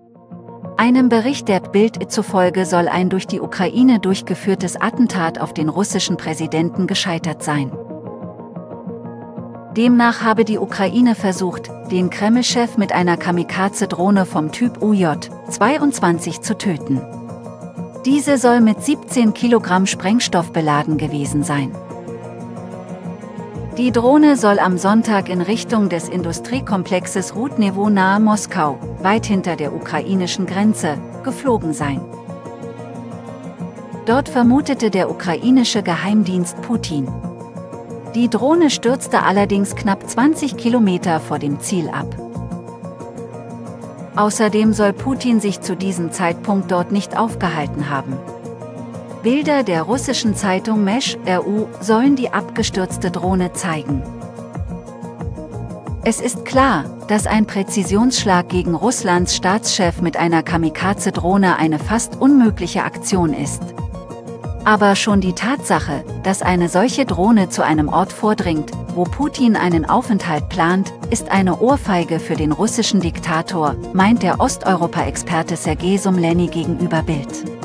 Einem Bericht der Bild zufolge soll ein durch die Ukraine durchgeführtes Attentat auf den russischen Präsidenten gescheitert sein. Demnach habe die Ukraine versucht, den Kreml-Chef mit einer Kamikaze-Drohne vom Typ UJ-22 zu töten. Diese soll mit 17 Kilogramm Sprengstoff beladen gewesen sein. Die Drohne soll am Sonntag in Richtung des Industriekomplexes Rudnewo nahe Moskau, weit hinter der ukrainischen Grenze, geflogen sein. Dort vermutete der ukrainische Geheimdienst Putin. Die Drohne stürzte allerdings knapp 20 Kilometer vor dem Ziel ab. Außerdem soll Putin sich zu diesem Zeitpunkt dort nicht aufgehalten haben. Bilder der russischen Zeitung Mesh.ru sollen die abgestürzte Drohne zeigen. Es ist klar, dass ein Präzisionsschlag gegen Russlands Staatschef mit einer Kamikaze-Drohne eine fast unmögliche Aktion ist. Aber schon die Tatsache, dass eine solche Drohne zu einem Ort vordringt, wo Putin einen Aufenthalt plant, ist eine Ohrfeige für den russischen Diktator, meint der Osteuropa-Experte Sergej Somleny gegenüber Bild.